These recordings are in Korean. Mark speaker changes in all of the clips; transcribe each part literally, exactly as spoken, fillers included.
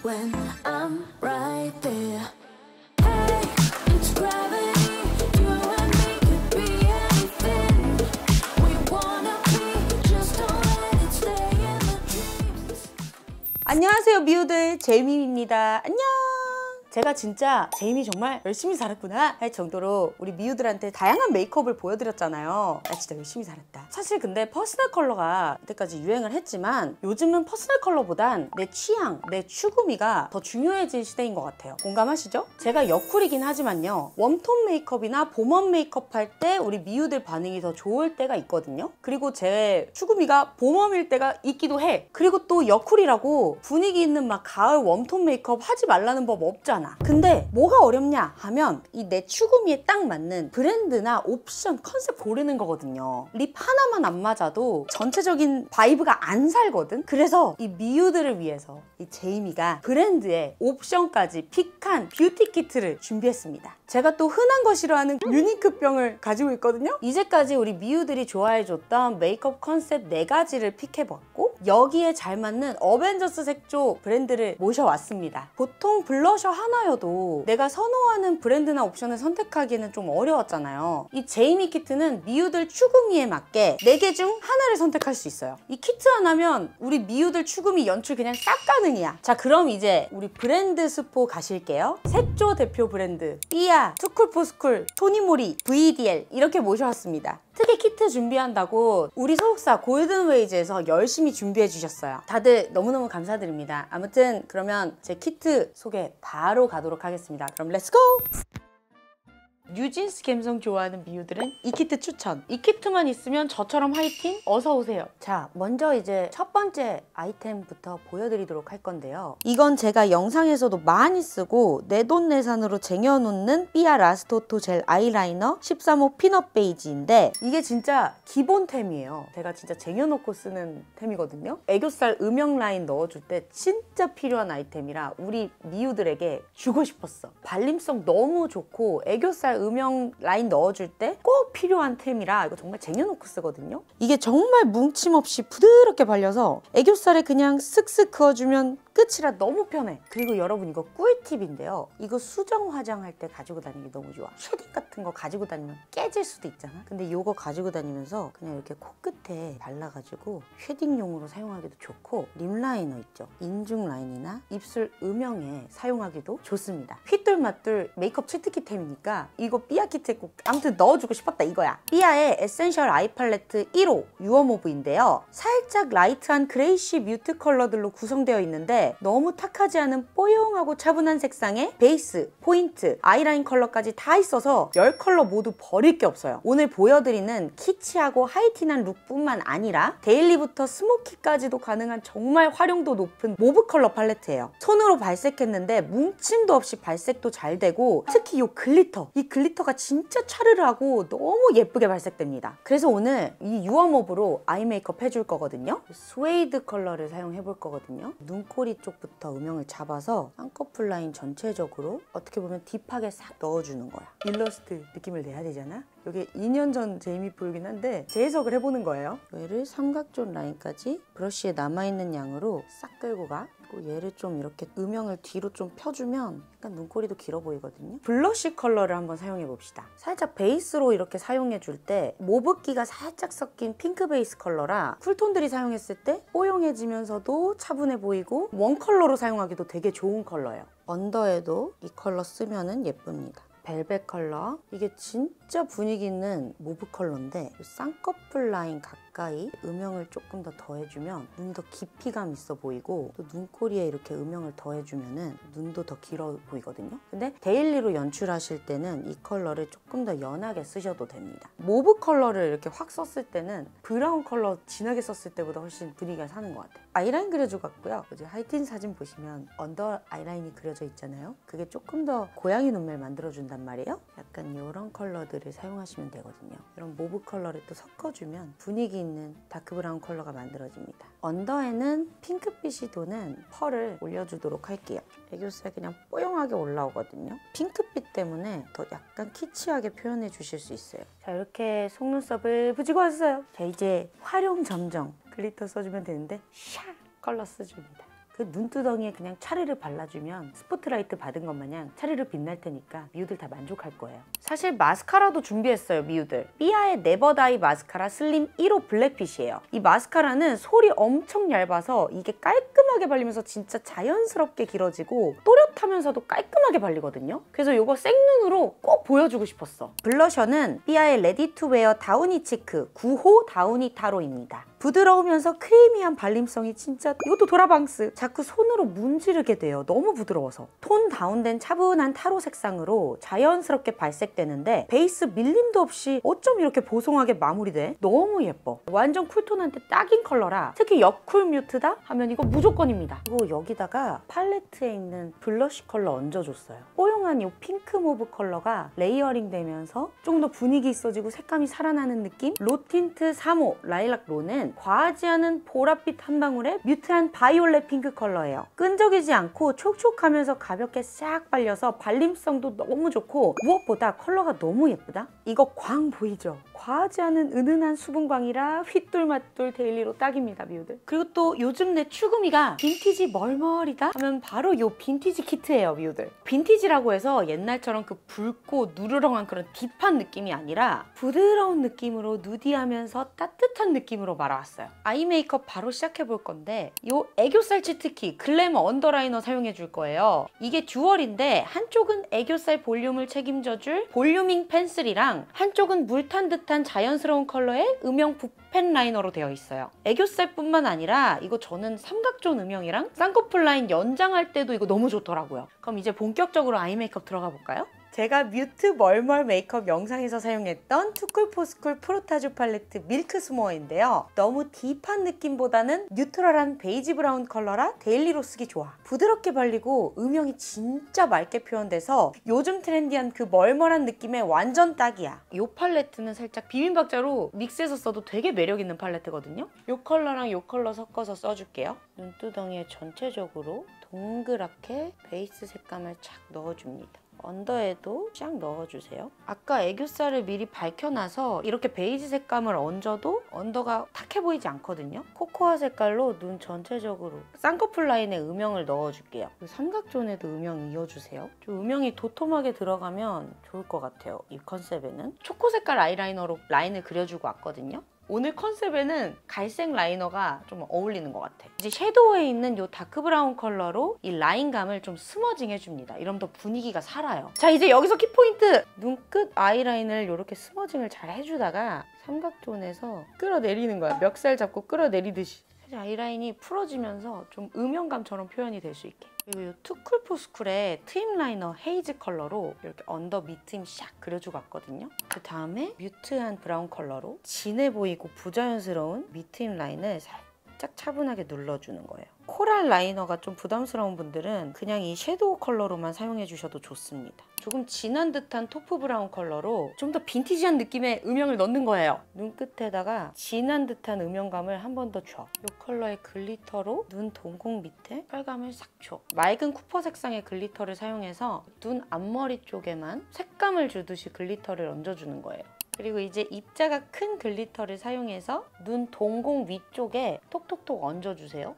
Speaker 1: when I'm right there. Hey, it's gravity. You and me could be anything we wanna be. Just don't let it stay in the dreams.
Speaker 2: 안녕하세요 미우들, 제이미입니다. 안녕. 제가 진짜 제이미 정말 열심히 살았구나 할 정도로 우리 미우들한테 다양한 메이크업을 보여드렸잖아요. 나 진짜 열심히 살았다. 사실 근데 퍼스널 컬러가 이때까지 유행을 했지만 요즘은 퍼스널 컬러보단 내 취향, 내 추구미가 더 중요해진 시대인 것 같아요. 공감하시죠? 제가 여쿨이긴 하지만요, 웜톤 메이크업이나 봄웜 메이크업 할 때 우리 미우들 반응이 더 좋을 때가 있거든요. 그리고 제 추구미가 봄웜일 때가 있기도 해. 그리고 또 여쿨이라고 분위기 있는 막 가을 웜톤 메이크업 하지 말라는 법 없잖아. 근데 뭐가 어렵냐 하면 이 내 추구미에 딱 맞는 브랜드나 옵션, 컨셉 고르는 거거든요. 립 하나만 안 맞아도 전체적인 바이브가 안 살거든. 그래서 이 미우들을 위해서 이 제이미가 브랜드의 옵션까지 픽한 뷰티 키트를 준비했습니다. 제가 또 흔한 거 싫어하는 유니크병을 가지고 있거든요. 이제까지 우리 미우들이 좋아해줬던 메이크업 컨셉 네 가지를 픽해봤고 여기에 잘 맞는 어벤져스 색조 브랜드를 모셔왔습니다. 보통 블러셔 하나여도 내가 선호하는 브랜드나 옵션을 선택하기에는 좀 어려웠잖아요. 이 제이미 키트는 미우들 추구미에 맞게 네 개 중 하나를 선택할 수 있어요. 이 키트 하나면 우리 미우들 추구미 연출 그냥 싹 가능이야. 자, 그럼 이제 우리 브랜드 스포 가실게요. 색조 대표 브랜드 삐아, 투쿨포스쿨, 토니모리, 브이디엘 이렇게 모셔왔습니다. 특히 키트 준비한다고 우리 소속사 골든웨이즈에서 열심히 준비해 주셨어요. 다들 너무너무 감사드립니다. 아무튼 그러면 제 키트 소개 바로 가도록 하겠습니다. 그럼 렛츠고! 뉴진스 감성 좋아하는 미우들은 이 키트 추천. 이 키트만 있으면 저처럼 화이팅? 어서 오세요. 자, 먼저 이제 첫 번째 아이템부터 보여드리도록 할 건데요. 이건 제가 영상에서도 많이 쓰고 내돈내산으로 쟁여놓는 삐아 라스토토 젤 아이라이너 십삼 호 피넛 베이지인데 이게 진짜 기본템이에요. 제가 진짜 쟁여놓고 쓰는 템이거든요. 애교살 음영 라인 넣어줄 때 진짜 필요한 아이템이라 우리 미우들에게 주고 싶었어. 발림성 너무 좋고 애교살 음영 라인 넣어줄 때 꼭 필요한 템이라 이거 정말 쟁여놓고 쓰거든요. 이게 정말 뭉침 없이 부드럽게 발려서 애교살에 그냥 쓱쓱 그어주면 끝이라 너무 편해. 그리고 여러분 이거 꿀팁인데요. 이거 수정 화장할 때 가지고 다니기 너무 좋아. 쉐딩 같은 거 가지고 다니면 깨질 수도 있잖아. 근데 이거 가지고 다니면서 그냥 이렇게 코끝에 발라가지고 쉐딩용으로 사용하기도 좋고 립 라이너 있죠. 인중 라인이나 입술 음영에 사용하기도 좋습니다. 휘뚤마뚤 메이크업 치트키템이니까 이거 삐아 키트에 꼭 아무튼 넣어주고 싶었다 이거야. 삐아의 에센셜 아이 팔레트 일 호 유어모브인데요. 살짝 라이트한 그레이쉬 뮤트 컬러들로 구성되어 있는데 너무 탁하지 않은 뽀용하고 차분한 색상에 베이스, 포인트, 아이라인 컬러까지 다 있어서 열 컬러 모두 버릴 게 없어요. 오늘 보여드리는 키치하고 하이틴한 룩뿐만 아니라 데일리부터 스모키까지도 가능한 정말 활용도 높은 모브 컬러 팔레트예요. 손으로 발색했는데 뭉침도 없이 발색도 잘 되고 특히 이 글리터, 이 글리터가 진짜 차르르하고 너무 예쁘게 발색됩니다. 그래서 오늘 이 유어모브로 아이 메이크업 해줄 거거든요. 스웨이드 컬러를 사용해 볼 거거든요. 눈꼬리 쪽부터 음영을 잡아서 쌍꺼풀 라인 전체적으로 어떻게 보면 딥하게 싹 넣어주는 거야. 일러스트 느낌을 내야 되잖아. 이게 이 년 전 제이미 보이긴 한데 재해석을 해보는 거예요. 얘를 삼각존 라인까지 브러쉬에 남아있는 양으로 싹 끌고 가. 그리고 얘를 좀 이렇게 음영을 뒤로 좀 펴주면 약간 눈꼬리도 길어 보이거든요. 블러쉬 컬러를 한번 사용해 봅시다. 살짝 베이스로 이렇게 사용해 줄 때 모브기가 살짝 섞인 핑크 베이스 컬러라 쿨톤들이 사용했을 때 뽀용해지면서도 차분해 보이고 원 컬러로 사용하기도 되게 좋은 컬러예요. 언더에도 이 컬러 쓰면은 예쁩니다. 벨벳 컬러. 이게 진짜 분위기 있는 모브 컬러인데 쌍꺼풀 라인 가까이 음영을 조금 더 더해주면 눈이 더 깊이감 있어 보이고 또 눈꼬리에 이렇게 음영을 더해주면 눈도 더 길어 보이거든요. 근데 데일리로 연출하실 때는 이 컬러를 조금 더 연하게 쓰셔도 됩니다. 모브 컬러를 이렇게 확 썼을 때는 브라운 컬러 진하게 썼을 때보다 훨씬 분위기가 사는 것 같아요. 아이라인 그려줘 갔고요. 이제 하이틴 사진 보시면 언더 아이라인이 그려져 있잖아요. 그게 조금 더 고양이 눈매를 만들어준단 말이에요. 약간 이런 컬러들을 사용하시면 되거든요. 이런 모브 컬러를 또 섞어주면 분위기 있는 다크 브라운 컬러가 만들어집니다. 언더에는 핑크빛이 도는 펄을 올려주도록 할게요. 애교살 그냥 뽀용하게 올라오거든요. 핑크빛 때문에 더 약간 키치하게 표현해 주실 수 있어요. 자, 이렇게 속눈썹을 붙이고 왔어요. 자, 이제 활용 점정 글리터 써주면 되는데 샤 컬러 써줍니다. 그 눈두덩이에 그냥 차르르 발라주면 스포트라이트 받은 것 마냥 차르르 빛날 테니까 미우들 다 만족할 거예요. 사실 마스카라도 준비했어요, 미우들. 삐아의 네버다이 마스카라 슬림 일 호 블랙핏이에요. 이 마스카라는 솔이 엄청 얇아서 이게 깔끔하게 발리면서 진짜 자연스럽게 길어지고 또렷하면서도 깔끔하게 발리거든요. 그래서 이거 생눈으로 꼭 보여주고 싶었어. 블러셔는 삐아의 레디 투 웨어 다우니 치크 구 호 다우니 타로입니다. 부드러우면서 크리미한 발림성이 진짜, 이것도 도라방스. 자꾸 손으로 문지르게 돼요. 너무 부드러워서. 톤 다운된 차분한 타로 색상으로 자연스럽게 발색되는데 베이스 밀림도 없이 어쩜 이렇게 보송하게 마무리돼? 너무 예뻐. 완전 쿨톤한테 딱인 컬러라 특히 여쿨 뮤트다 하면 이거 무조건입니다. 그리고 여기다가 팔레트에 있는 블러쉬 컬러 얹어줬어요. 뽀용한 이 핑크 모브 컬러가 레이어링 되면서 좀 더 분위기 있어지고 색감이 살아나는 느낌? 로틴트 삼 호 라일락 론은 과하지 않은 보랏빛 한 방울에 뮤트한 바이올렛 핑크 컬러예요. 끈적이지 않고 촉촉하면서 가볍게 싹 발려서 발림성도 너무 좋고 무엇보다 컬러가 너무 예쁘다? 이거 광 보이죠? 과하지 않은 은은한 수분광이라 휘뚤마뚤 데일리로 딱입니다, 미우들. 그리고 또 요즘 내 추구미가 빈티지 멀멀이다 하면 바로 요 빈티지 키트예요, 미우들. 빈티지라고 해서 옛날처럼 그 붉고 누르렁한 그런 딥한 느낌이 아니라 부드러운 느낌으로 누디하면서 따뜻한 느낌으로 말아왔어요. 아이 메이크업 바로 시작해 볼 건데 요 애교살 치트키 글래머 언더라이너 사용해 줄 거예요. 이게 듀얼인데 한쪽은 애교살 볼륨을 책임져줄 볼륨잉 펜슬이랑 한쪽은 물탄 듯한 자연스러운 컬러의 음영 붓펜 라이너로 되어 있어요. 애교살뿐만 아니라 이거 저는 삼각존 음영이랑 쌍꺼풀 라인 연장할 때도 이거 너무 좋더라고요. 그럼 이제 본격적으로 아이 메이크업 들어가 볼까요? 제가 뮤트 멀멀 메이크업 영상에서 사용했던 투쿨포스쿨 프로타주 팔레트 밀크 스모어인데요. 너무 딥한 느낌보다는 뉴트럴한 베이지 브라운 컬러라 데일리로 쓰기 좋아. 부드럽게 발리고 음영이 진짜 맑게 표현돼서 요즘 트렌디한 그 멀멀한 느낌에 완전 딱이야. 이 팔레트는 살짝 비빔박자로 믹스해서 써도 되게 매력있는 팔레트거든요. 이 컬러랑 이 컬러 섞어서 써줄게요. 눈두덩이에 전체적으로 동그랗게 베이스 색감을 착 넣어줍니다. 언더에도 쫙 넣어주세요. 아까 애교살을 미리 밝혀놔서 이렇게 베이지 색감을 얹어도 언더가 탁해 보이지 않거든요. 코코아 색깔로 눈 전체적으로 쌍꺼풀 라인에 음영을 넣어줄게요. 삼각존에도 음영 이어주세요. 좀 음영이 도톰하게 들어가면 좋을 것 같아요. 이 컨셉에는 초코 색깔 아이라이너로 라인을 그려주고 왔거든요. 오늘 컨셉에는 갈색 라이너가 좀 어울리는 것 같아. 이제 섀도우에 있는 이 다크 브라운 컬러로 이 라인감을 좀 스머징 해줍니다. 이러면 더 분위기가 살아요. 자, 이제 여기서 키포인트! 눈끝 아이라인을 이렇게 스머징을 잘 해주다가 삼각존에서 끌어내리는 거야. 멱살 잡고 끌어내리듯이. 아이라인이 풀어지면서 좀 음영감처럼 표현이 될 수 있게. 그리고 이 투쿨포스쿨의 트임 라이너 헤이즈 컬러로 이렇게 언더 밑트임 샥 그려주고 왔거든요. 그 다음에 뮤트한 브라운 컬러로 진해 보이고 부자연스러운 밑트임 라인을 살짝 차분하게 눌러주는 거예요. 코랄 라이너가 좀 부담스러운 분들은 그냥 이 섀도우 컬러로만 사용해 주셔도 좋습니다. 조금 진한 듯한 토프 브라운 컬러로 좀 더 빈티지한 느낌의 음영을 넣는 거예요. 눈끝에다가 진한 듯한 음영감을 한 번 더 줘. 이 컬러의 글리터로 눈 동공 밑에 빨감을 싹 줘. 맑은 쿠퍼 색상의 글리터를 사용해서 눈 앞머리 쪽에만 색감을 주듯이 글리터를 얹어주는 거예요. 그리고 이제 입자가 큰 글리터를 사용해서 눈 동공 위쪽에 톡톡톡 얹어주세요.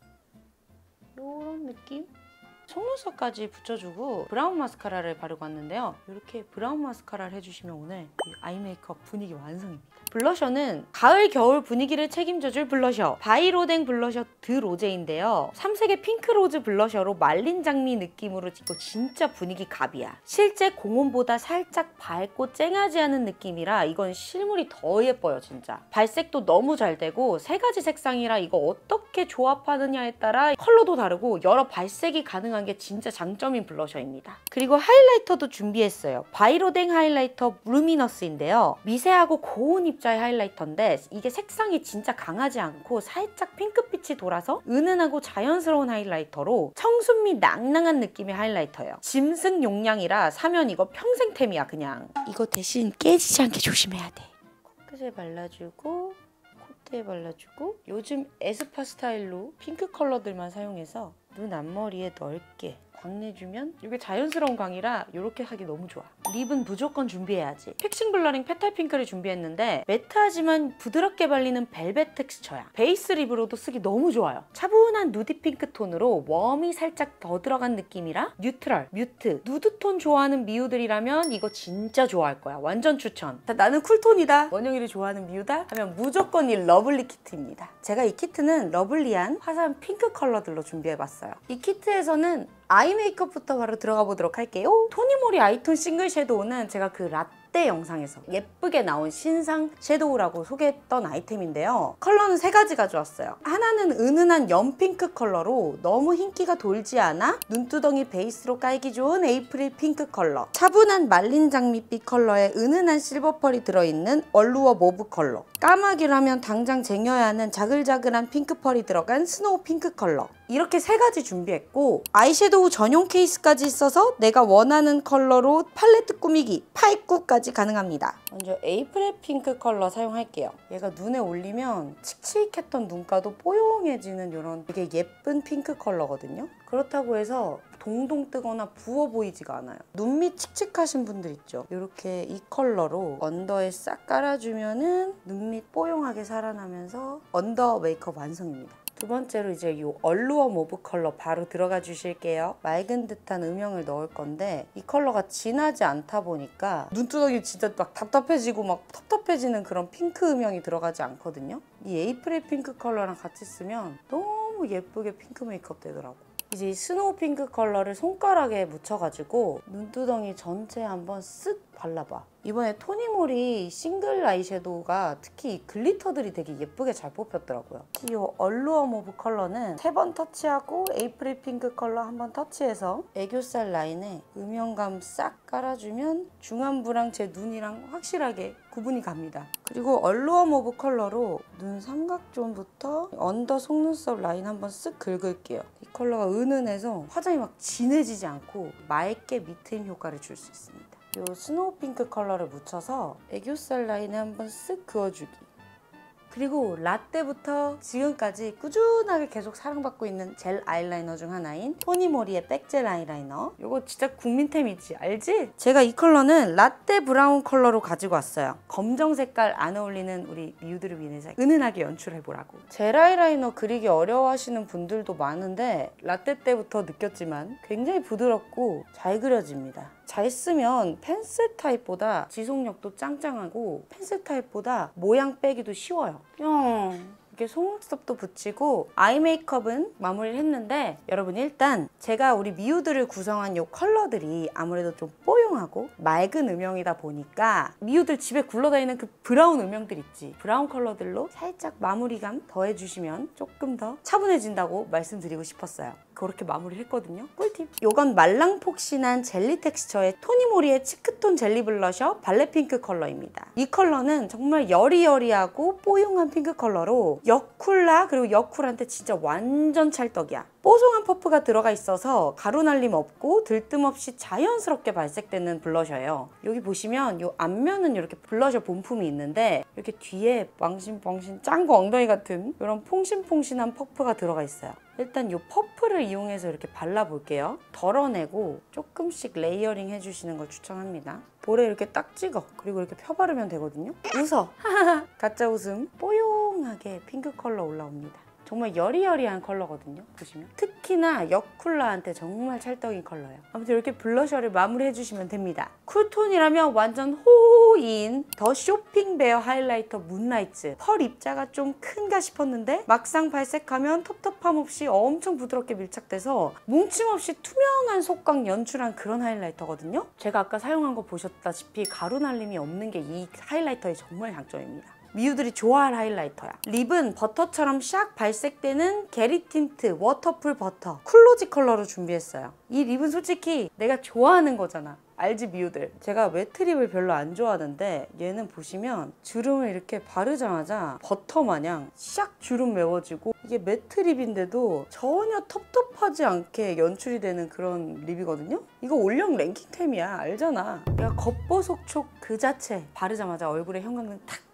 Speaker 2: 이런 느낌? 속눈썹까지 붙여주고 브라운 마스카라를 바르고 왔는데요. 이렇게 브라운 마스카라를 해주시면 오늘 이 아이 메이크업 분위기 완성입니다. 블러셔는 가을 겨울 분위기를 책임져줄 블러셔 바이로댕 블러셔 드 로제인데요. 삼색의 핑크로즈 블러셔로 말린 장미 느낌으로 이거 진짜 분위기 갑이야. 실제 공원보다 살짝 밝고 쨍하지 않은 느낌이라 이건 실물이 더 예뻐요. 진짜 발색도 너무 잘 되고 세 가지 색상이라 이거 어떻게 조합하느냐에 따라 컬러도 다르고 여러 발색이 가능한 게 진짜 장점인 블러셔입니다. 그리고 하이라이터도 준비했어요. 바이로댕 하이라이터 루미너스인데요. 미세하고 고운 입자의 하이라이터인데 이게 색상이 진짜 강하지 않고 살짝 핑크빛이 돌아서 은은하고 자연스러운 하이라이터로 청순미 낭낭한 느낌의 하이라이터예요. 짐승 용량이라 사면 이거 평생템이야. 그냥 이거 대신 깨지지 않게 조심해야 돼. 코끝에 발라주고 콧대에 발라주고 요즘 에스파 스타일로 핑크 컬러들만 사용해서 눈 앞머리에 넓게 광내주면 이게 자연스러운 광이라 이렇게 하기 너무 좋아. 립은 무조건 준비해야지. 픽싱 블러링 페탈 핑크를 준비했는데 매트하지만 부드럽게 발리는 벨벳 텍스처야. 베이스 립으로도 쓰기 너무 좋아요. 차분한 누디 핑크 톤으로 웜이 살짝 더 들어간 느낌이라 뉴트럴, 뮤트, 누드톤 좋아하는 미우들이라면 이거 진짜 좋아할 거야. 완전 추천. 자, 나는 쿨톤이다. 원영이를 좋아하는 미우다? 하면 무조건 이 러블리 키트입니다. 제가 이 키트는 러블리한 화사한 핑크 컬러들로 준비해봤어요. 이 키트에서는 아이 메이크업부터 바로 들어가 보도록 할게요. 토니모리 아이톤 싱글 섀도우는 제가 그 라떼 영상에서 예쁘게 나온 신상 섀도우라고 소개했던 아이템인데요. 컬러는 세 가지 가져왔어요. 하나는 은은한 연핑크 컬러로 너무 흰기가 돌지 않아 눈두덩이 베이스로 깔기 좋은 에이프릴 핑크 컬러, 차분한 말린 장밋빛 컬러에 은은한 실버 펄이 들어있는 얼루어 모브 컬러, 까마귀로 하면 당장 쟁여야 하는 자글자글한 핑크 펄이 들어간 스노우 핑크 컬러, 이렇게 세 가지 준비했고 아이섀도우 전용 케이스까지 있어서 내가 원하는 컬러로 팔레트 꾸미기, 파입구까지 가능합니다. 먼저 에이프릴 핑크 컬러 사용할게요. 얘가 눈에 올리면 칙칙했던 눈가도 뽀용해지는 이런 되게 예쁜 핑크 컬러거든요. 그렇다고 해서 동동 뜨거나 부어 보이지가 않아요. 눈밑 칙칙하신 분들 있죠? 이렇게 이 컬러로 언더에 싹 깔아주면은 눈밑 뽀용하게 살아나면서 언더 메이크업 완성입니다. 두 번째로 이제 이 얼루어 모브 컬러 바로 들어가 주실게요. 맑은 듯한 음영을 넣을 건데 이 컬러가 진하지 않다 보니까 눈두덩이 진짜 막 답답해지고 막 텁텁해지는 그런 핑크 음영이 들어가지 않거든요. 이 에이프릴 핑크 컬러랑 같이 쓰면 너무 예쁘게 핑크 메이크업 되더라고. 이제 이 스노우 핑크 컬러를 손가락에 묻혀가지고 눈두덩이 전체에 한번 쓱 발라봐. 이번에 토니모리 싱글 아이섀도우가 특히 이 글리터들이 되게 예쁘게 잘 뽑혔더라고요. 이 얼루어 모브 컬러는 세 번 터치하고 에이프릴 핑크 컬러 한 번 터치해서 애교살 라인에 음영감 싹 깔아주면 중안부랑 제 눈이랑 확실하게 구분이 갑니다. 그리고 얼루어 모브 컬러로 눈 삼각존부터 언더 속눈썹 라인 한번 쓱 긁을게요. 이 컬러가 은은해서 화장이 막 진해지지 않고 맑게 밑트임 효과를 줄 수 있습니다. 이 스노우 핑크 컬러를 묻혀서 애교살 라인에 한번 쓱 그어주기. 그리고 라떼부터 지금까지 꾸준하게 계속 사랑받고 있는 젤 아이라이너 중 하나인 토니모리의 백젤 아이라이너. 이거 진짜 국민템이지, 알지? 제가 이 컬러는 라떼 브라운 컬러로 가지고 왔어요. 검정 색깔 안 어울리는 우리 미우들을 위해서 은은하게 연출해보라고. 젤 아이라이너 그리기 어려워하시는 분들도 많은데 라떼 때부터 느꼈지만 굉장히 부드럽고 잘 그려집니다. 잘 쓰면 펜슬 타입보다 지속력도 짱짱하고 펜슬 타입보다 모양 빼기도 쉬워요. 뿅! 이렇게 속눈썹도 붙이고 아이 메이크업은 마무리를 했는데 여러분 일단 제가 우리 미우들을 구성한 이 컬러들이 아무래도 좀 뽀용하고 맑은 음영이다 보니까 미우들 집에 굴러다니는 그 브라운 음영들 있지, 브라운 컬러들로 살짝 마무리감 더해주시면 조금 더 차분해진다고 말씀드리고 싶었어요. 그렇게 마무리를 했거든요. 꿀팁! 이건 말랑폭신한 젤리 텍스처의 토니모리의 치크톤 젤리 블러셔 발레 핑크 컬러입니다. 이 컬러는 정말 여리여리하고 뽀용한 핑크 컬러로 여쿨라 그리고 여쿨한테 진짜 완전 찰떡이야. 뽀송한 퍼프가 들어가 있어서 가루날림 없고 들뜸 없이 자연스럽게 발색되는 블러셔예요. 여기 보시면 이 앞면은 이렇게 블러셔 본품이 있는데 이렇게 뒤에 왕신왕신 짱구 엉덩이 같은 이런 퐁신퐁신한 퍼프가 들어가 있어요. 일단 이 퍼프를 이용해서 이렇게 발라볼게요. 덜어내고 조금씩 레이어링 해주시는 걸 추천합니다. 볼에 이렇게 딱 찍어. 그리고 이렇게 펴바르면 되거든요. 웃어. 가짜 웃음. 뽀용하게 핑크 컬러 올라옵니다. 정말 여리여리한 컬러거든요. 보시면 특히나 여쿨라한테 정말 찰떡인 컬러예요. 아무튼 이렇게 블러셔를 마무리해주시면 됩니다. 쿨톤이라면 완전 호인 더 쇼핑베어 하이라이터 문라이트. 펄 입자가 좀 큰가 싶었는데 막상 발색하면 텁텁함 없이 엄청 부드럽게 밀착돼서 뭉침 없이 투명한 속광 연출한 그런 하이라이터거든요. 제가 아까 사용한 거 보셨다시피 가루날림이 없는 게 이 하이라이터의 정말 장점입니다. 미우들이 좋아할 하이라이터야. 립은 버터처럼 샥 발색되는 게리 틴트 워터풀 버터 쿨로지 컬러로 준비했어요. 이 립은 솔직히 내가 좋아하는 거잖아. 알지 미우들? 제가 매트 립을 별로 안 좋아하는데 얘는 보시면 주름을 이렇게 바르자마자 버터 마냥 샥 주름 메워지고 이게 매트 립인데도 전혀 텁텁하지 않게 연출이 되는 그런 립이거든요? 이거 올영 랭킹템이야. 알잖아. 내가 겉보속촉 그 자체 바르자마자 얼굴에 형광등 탁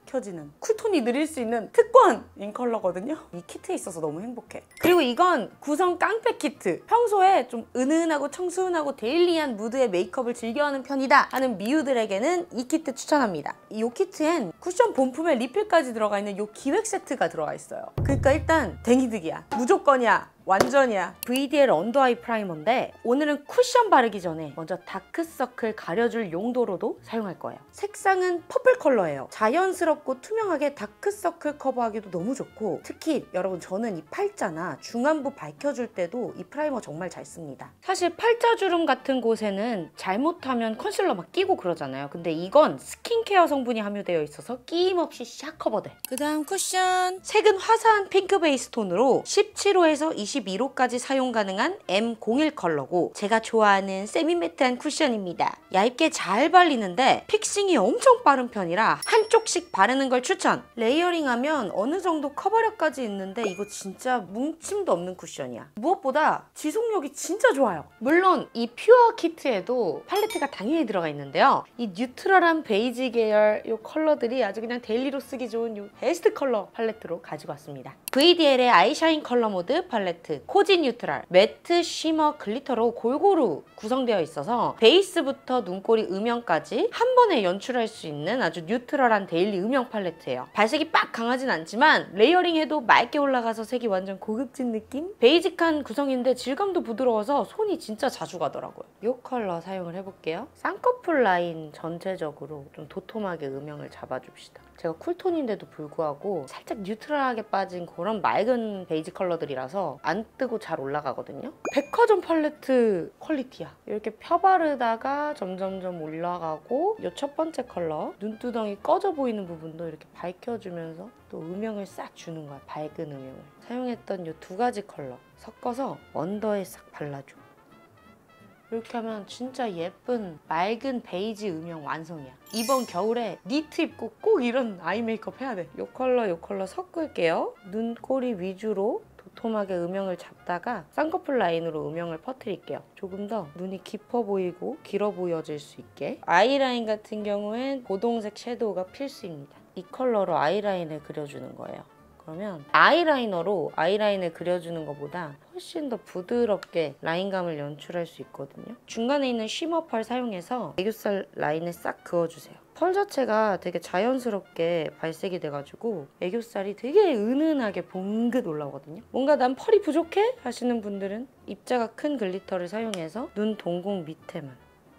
Speaker 2: 밝혀지는 쿨톤이 느릴 수 있는 특권인 컬러거든요. 이 키트에 있어서 너무 행복해. 그리고 이건 구성 깡패 키트. 평소에 좀 은은하고 청순하고 데일리한 무드의 메이크업을 즐겨하는 편이다 하는 미우들에게는 이 키트 추천합니다. 이 키트엔 쿠션 본품에 리필까지 들어가 있는 이 기획 세트가 들어가 있어요. 그러니까 일단 댕이득이야. 무조건이야. 완전이야. 브이디엘 언더 아이 프라이머인데 오늘은 쿠션 바르기 전에 먼저 다크서클 가려줄 용도로도 사용할 거예요. 색상은 퍼플 컬러예요. 자연스럽고 투명하게 다크서클 커버하기도 너무 좋고, 특히 여러분 저는 이 팔자나 중안부 밝혀줄 때도 이 프라이머 정말 잘 씁니다. 사실 팔자주름 같은 곳에는 잘못하면 컨실러 막 끼고 그러잖아요. 근데 이건 스킨케어 성분이 함유되어 있어서 끼임 없이 샥 커버돼. 그 다음 쿠션. 색은 화사한 핑크 베이스 톤으로 십칠 호에서 이십이 호까지 사용 가능한 엠 공일 컬러고, 제가 좋아하는 세미매트한 쿠션입니다. 얇게 잘 발리는데 픽싱이 엄청 빠른 편이라 한쪽씩 바르는 걸 추천! 레이어링하면 어느 정도 커버력까지 있는데 이거 진짜 뭉침도 없는 쿠션이야. 무엇보다 지속력이 진짜 좋아요. 물론 이 퓨어 키트에도 팔레트가 당연히 들어가 있는데요. 이 뉴트럴한 베이지 계열 이 컬러들이 아주 그냥 데일리로 쓰기 좋은 이 베스트 컬러 팔레트로 가지고 왔습니다. 브이디엘의 아이샤인 컬러 모드 팔레트, 코지 뉴트럴, 매트, 쉬머, 글리터로 골고루 구성되어 있어서 베이스부터 눈꼬리 음영까지 한 번에 연출할 수 있는 아주 뉴트럴한 데일리 음영 팔레트예요. 발색이 빡 강하진 않지만 레이어링해도 맑게 올라가서 색이 완전 고급진 느낌? 베이직한 구성인데 질감도 부드러워서 손이 진짜 자주 가더라고요. 이 컬러 사용을 해볼게요. 쌍꺼풀 라인 전체적으로 좀 도톰하게 음영을 잡아줍시다. 제가 쿨톤인데도 불구하고 살짝 뉴트럴하게 빠진 그런 맑은 베이지 컬러들이라서 안 뜨고 잘 올라가거든요. 백화점 팔레트 퀄리티야. 이렇게 펴바르다가 점점점 올라가고 이 첫 번째 컬러 눈두덩이 꺼져 보이는 부분도 이렇게 밝혀주면서 또 음영을 싹 주는 거야. 밝은 음영을. 사용했던 이 두 가지 컬러 섞어서 언더에 싹 발라줘. 이렇게 하면 진짜 예쁜 맑은 베이지 음영 완성이야. 이번 겨울에 니트 입고 꼭 이런 아이 메이크업 해야 돼. 이 컬러 이 컬러 섞을게요. 눈꼬리 위주로 도톰하게 음영을 잡다가 쌍꺼풀 라인으로 음영을 퍼뜨릴게요. 조금 더 눈이 깊어 보이고 길어 보여질 수 있게. 아이라인 같은 경우엔 고동색 섀도우가 필수입니다. 이 컬러로 아이라인을 그려주는 거예요. 그러면 아이라이너로 아이라인을 그려주는 것보다 훨씬 더 부드럽게 라인감을 연출할 수 있거든요. 중간에 있는 쉬머 펄 사용해서 애교살 라인을 싹 그어주세요. 펄 자체가 되게 자연스럽게 발색이 돼가지고 애교살이 되게 은은하게 봉긋 올라오거든요. 뭔가 난 펄이 부족해? 하시는 분들은 입자가 큰 글리터를 사용해서 눈 동공 밑에만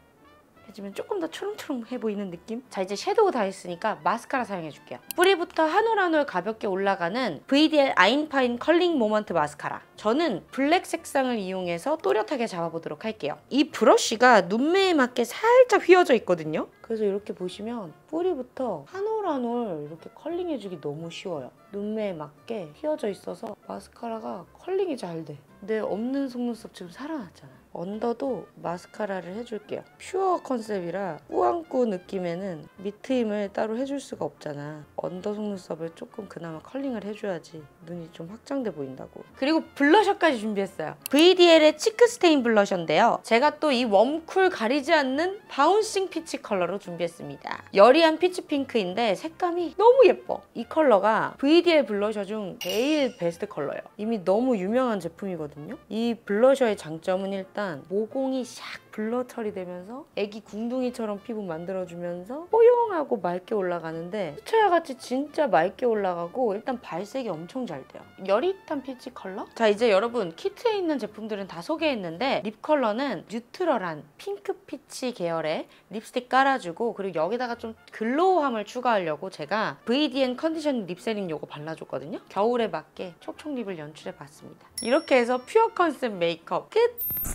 Speaker 2: 해주면 조금 더 초롱초롱해 보이는 느낌? 자, 이제 섀도우 다 했으니까 마스카라 사용해줄게요. 뿌리부터 한 올 한 올 가볍게 올라가는 브이디엘 아인파인 컬링 모먼트 마스카라. 저는 블랙 색상을 이용해서 또렷하게 잡아보도록 할게요. 이 브러쉬가 눈매에 맞게 살짝 휘어져 있거든요. 그래서 이렇게 보시면 뿌리부터 한 올 한 올 이렇게 컬링해주기 너무 쉬워요. 눈매에 맞게 휘어져 있어서 마스카라가 컬링이 잘 돼. 내 없는 속눈썹 지금 살아났잖아. 언더도 마스카라를 해줄게요. 퓨어 컨셉이라 꾸안꾸 느낌에는 밑트임을 따로 해줄 수가 없잖아. 언더 속눈썹을 조금 그나마 컬링을 해줘야지 눈이 좀 확장돼 보인다고. 그리고 블러셔까지 준비했어요. 브이디엘의 치크 스테인 블러셔인데요. 제가 또 이 웜쿨 가리지 않는 바운싱 피치 컬러로 준비했습니다. 여리한 피치 핑크인데 색감이 너무 예뻐. 이 컬러가 브이디엘 블러셔 중 제일 베스트 컬러예요. 이미 너무 유명한 제품이거든요. 이 블러셔의 장점은 일단 모공이 샥 블러 처리되면서 애기 궁둥이처럼 피부 만들어주면서 뽀용하고 맑게 올라가는데 수채화 같이 진짜 맑게 올라가고 일단 발색이 엄청 잘 돼요. 여릿한 피치 컬러? 자, 이제 여러분 키트에 있는 제품들은 다 소개했는데 립 컬러는 뉴트럴한 핑크 피치 계열의 립스틱 깔아주고, 그리고 여기다가 좀 글로우함을 추가하려고 제가 브이디엔 컨디션 립세링 요거 발라줬거든요. 겨울에 맞게 촉촉 립을 연출해봤습니다. 이렇게 해서 퓨어 컨셉 메이크업 끝!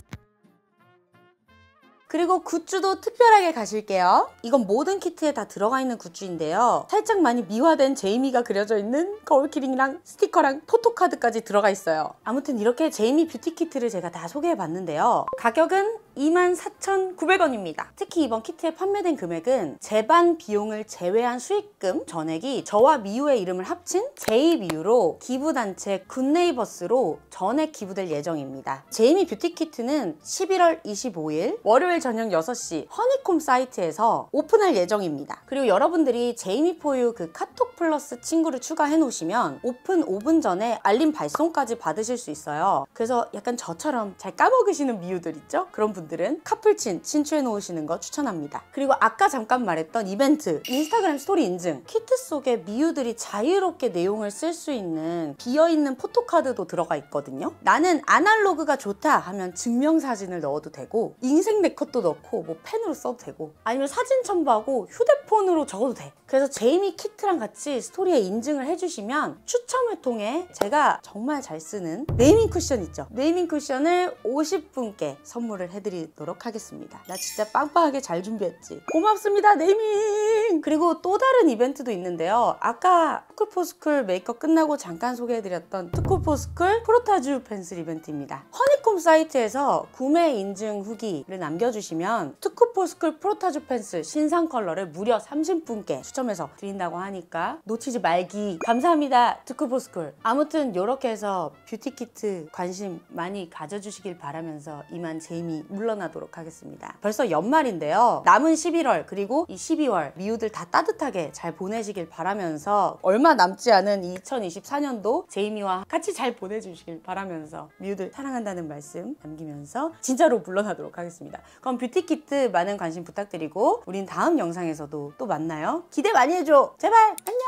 Speaker 2: 그리고 굿즈도 특별하게 가실게요. 이건 모든 키트에 다 들어가 있는 굿즈인데요. 살짝 많이 미화된 제이미가 그려져 있는 거울 키링이랑 스티커랑 포토카드까지 들어가 있어요. 아무튼 이렇게 제이미 뷰티 키트를 제가 다 소개해봤는데요. 가격은 이만 사천구백 원입니다. 특히 이번 키트에 판매된 금액은 제반 비용을 제외한 수익금 전액이 저와 미우의 이름을 합친 제이미우로 기부단체 굿네이버스로 전액 기부될 예정입니다. 제이미 뷰티 키트는 십일월 이십오일 월요일 저녁 여섯 시 허니콤 사이트에서 오픈할 예정입니다. 그리고 여러분들이 제이미포유 그 카톡 플러스 친구를 추가해 놓으시면 오픈 오 분 전에 알림 발송까지 받으실 수 있어요. 그래서 약간 저처럼 잘 까먹으시는 미우들 있죠? 그런 분들은 카풀친 친추해 놓으시는 거 추천합니다. 그리고 아까 잠깐 말했던 이벤트 인스타그램 스토리 인증 키트 속에 미우들이 자유롭게 내용을 쓸 수 있는 비어있는 포토카드도 들어가 있거든요. 나는 아날로그가 좋다 하면 증명사진을 넣어도 되고 인생 네컷도 넣고 뭐 펜으로 써도 되고 아니면 사진 첨부하고 휴대폰으로 적어도 돼. 그래서 제이미 키트랑 같이 스토리에 인증을 해주시면 추첨을 통해 제가 정말 잘 쓰는 네이밍 쿠션 있죠? 네이밍 쿠션을 오십 분께 선물을 해드리도록 하겠습니다. 나 진짜 빵빵하게 잘 준비했지? 고맙습니다, 네이밍! 그리고 또 다른 이벤트도 있는데요. 아까 투쿨포스쿨 메이크업 끝나고 잠깐 소개해드렸던 투쿨포스쿨 프로타주 펜슬 이벤트입니다. 허니콤 사이트에서 구매 인증 후기를 남겨주시면 투쿨포스쿨 프로타주 펜슬 신상 컬러를 무려 삼십 분께 추첨해서 드린다고 하니까 놓치지 말기. 감사합니다, 투쿨포스쿨. 아무튼 이렇게 해서 뷰티키트 관심 많이 가져주시길 바라면서 이만 제이미 물러나도록 하겠습니다. 벌써 연말인데요. 남은 십일월 그리고 이 십이월 미우들 다 따뜻하게 잘 보내시길 바라면서 얼마 남지 않은 이천이십사 년도 제이미와 같이 잘 보내주시길 바라면서 미우들 사랑한다는 말씀 남기면서 진짜로 물러나도록 하겠습니다. 그럼 뷰티키트 많은 관심 부탁드리고 우린 다음 영상에서도 또 만나요. 기대 많이 해줘. 제발 안녕.